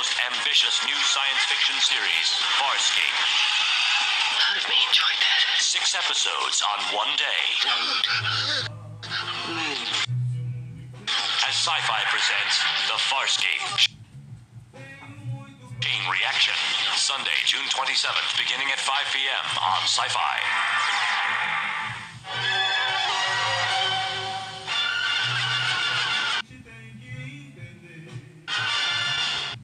most ambitious new science fiction series, Farscape. Part of me enjoyed that. 6 episodes on one day. As Sci-Fi presents The Farscape. Chain Reaction. Sunday, June 27th, beginning at 5 p.m. on Syfy.